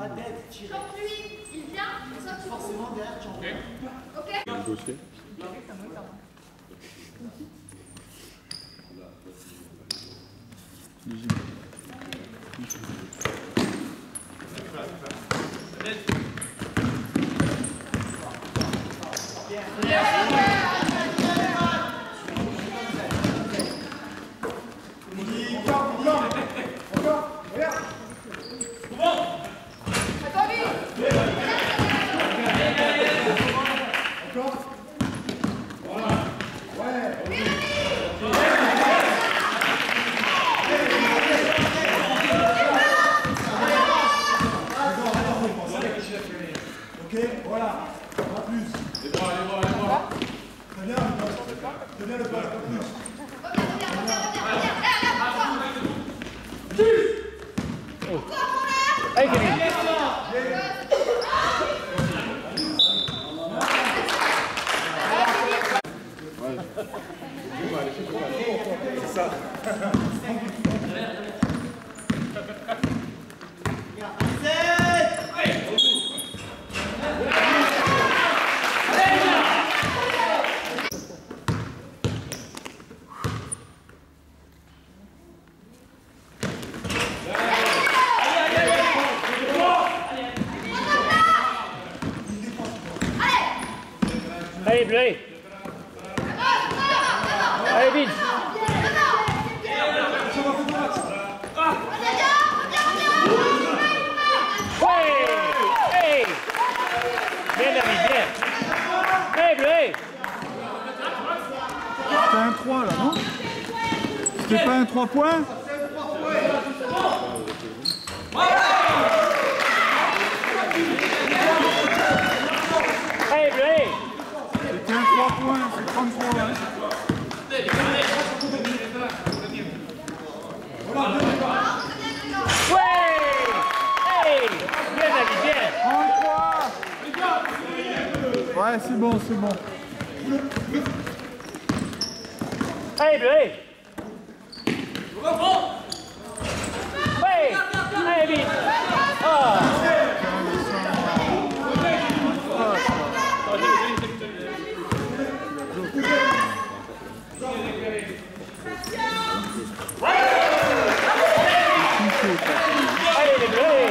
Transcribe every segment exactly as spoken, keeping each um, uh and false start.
Pas d'aide, tirez. Quand lui, il vient, ça tu forcément derrière, tu envoies. Ok. Le dossier. Ok, voilà, pas plus. Les bras, les bras, les bras. Très bien, le poste. Très bien le poste, pas plus. Allez, Kevin. C'est ça. Allez, bleu, allez. Allez, vite. Ouais. Hey. Bien, David, bien. Allez, bleu, allez. C'était un trois là, non? C'était pas un trois points? Allez, bleu, allez. C'était un trois points, c'est trente-trois. Hein. Ouais. Hey. Bien, David, bien. trente-trois. Ouais, c'est bon, c'est bon. Allez, bleu, allez. Ouais. Allez, vite. Oh. Allez, les bleus.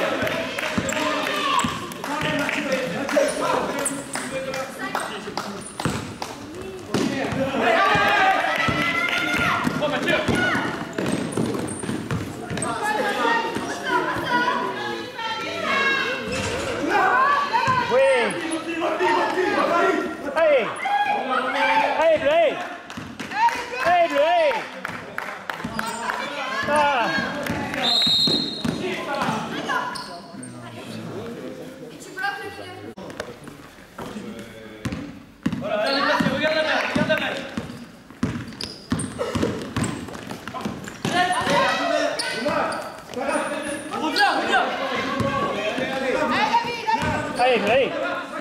Allez, allez, bleu, allez. Allez, bleu, allez. Ah. Voilà, allez, placez, regarde la main, regarde la main. Reviens, reviens. Allez, bleu, allez.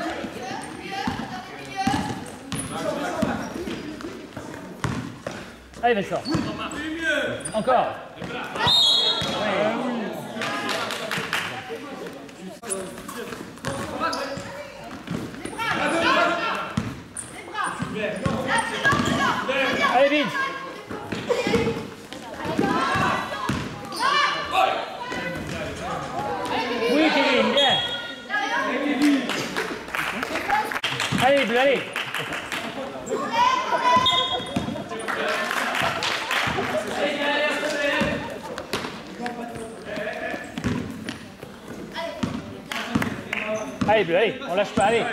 Allez, Vincent. Encore. Oui. Allez, vite. Oui, Kevin, bien. Allez, bleu, allez. Allez, bleu, allez, on lâche pas, allez.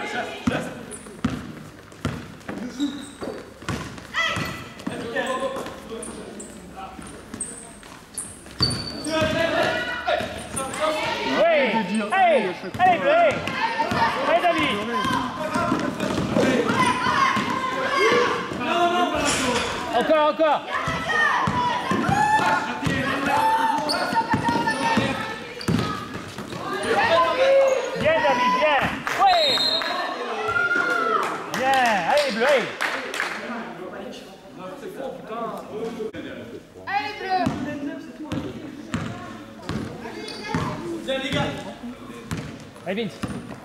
Oui, allez, allez, bleu, allez. Allez, David. Encore, encore. Bien, David, bien. Oui. Bien, allez, bleu, allez. Allez, bleu. Viens, les gars. Allez, Vince.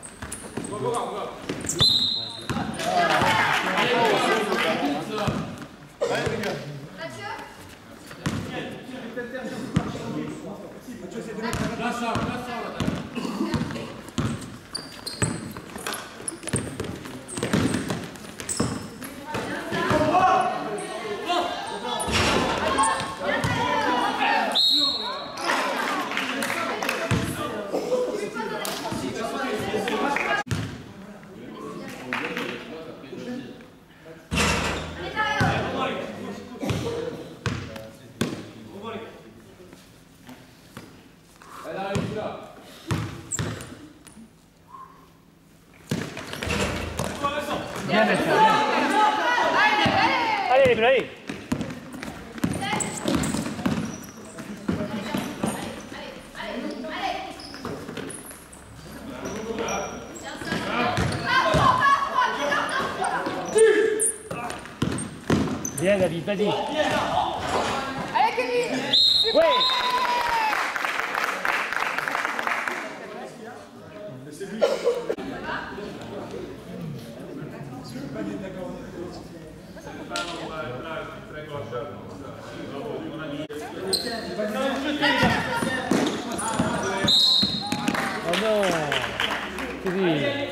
Bien, bien, bien. Allez, les bleus, allez. Bien, David, vas-y. Allez, Kevin. Oui. Oh non. Kevin.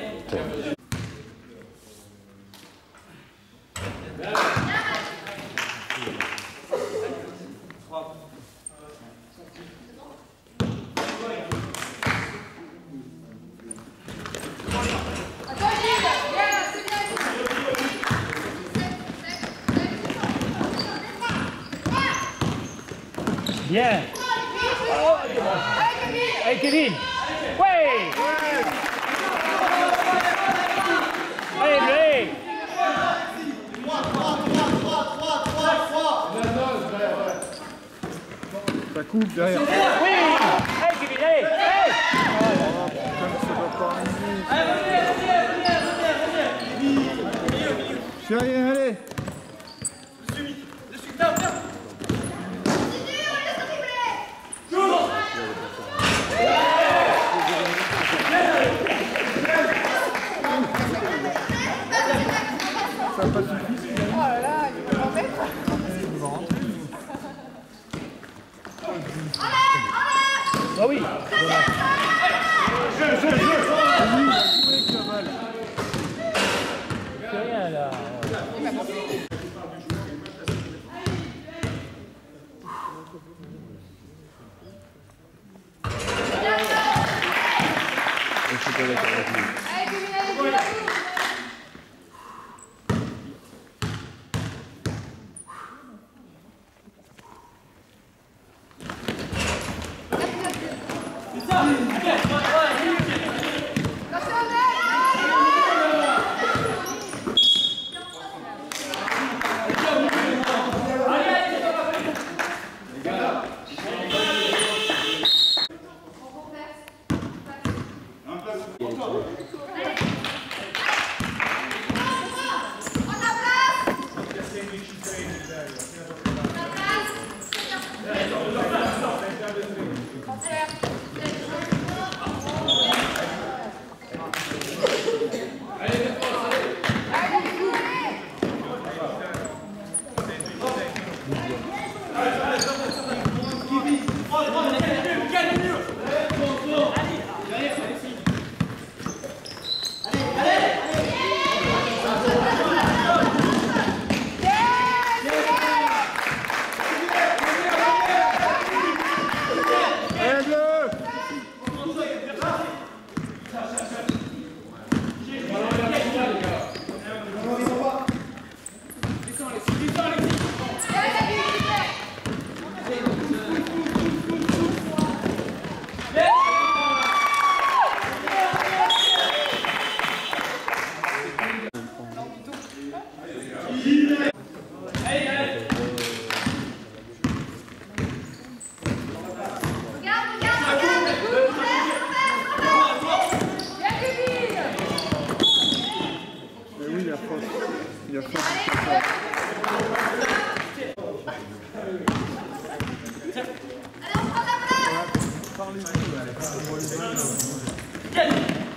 Bien. Oh, allez, Kevin. Ouais. Allez, allez. Ça coupe derrière. Oui. Allez, Kevin, allez. Allez. Chérie, allez. Ça n'a pas suffi. Oh là là, il va m'en mettre. Ah oui. Jeu, jeu, jeu. C'est rien là. Allez, Kevin, allez, Kevin. Il a faim. Allez, on prend la place. Parlez-vous.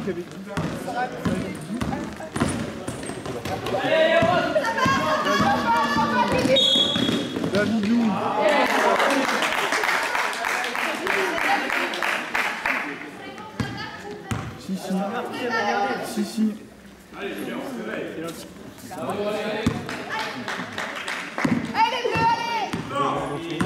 Davidou. Si, si. Si, si. Allez les bleus, allez.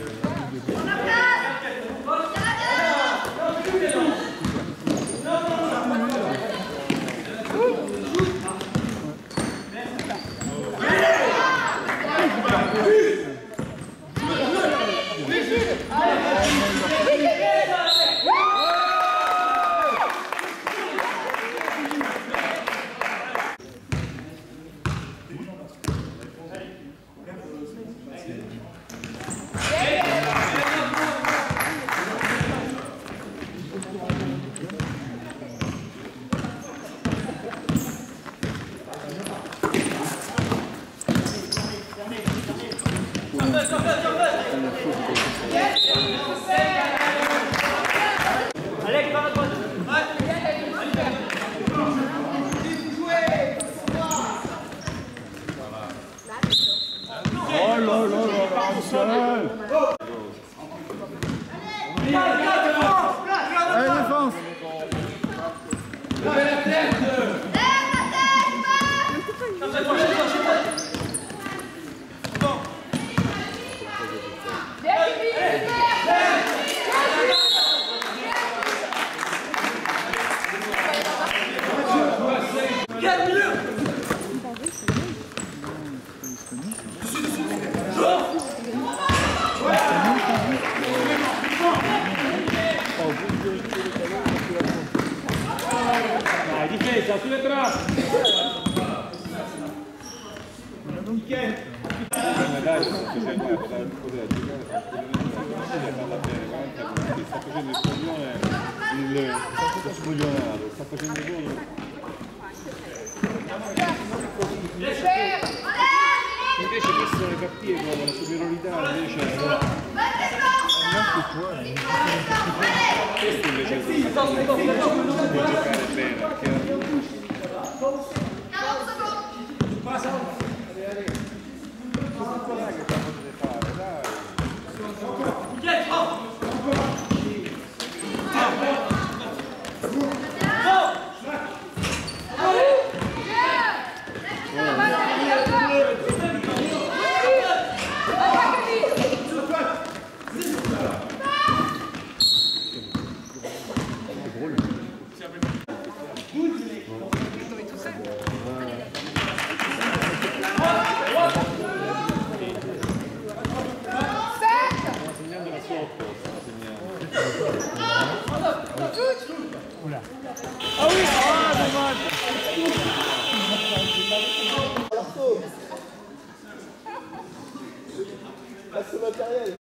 Alex, par à droite. Oh là là là là, Michel. Allez, défense. Levez la tête. Dai, difesa, sulle trappe. Michel. Dai, sta facendo per poter giocare tranquillamente, farla bene, guarda, sta facendo il coglione, il sta spoglionato, sta facendo gol. Invece questo le partite con la superiorità invece questo invece può giocare bene perché Tout seul.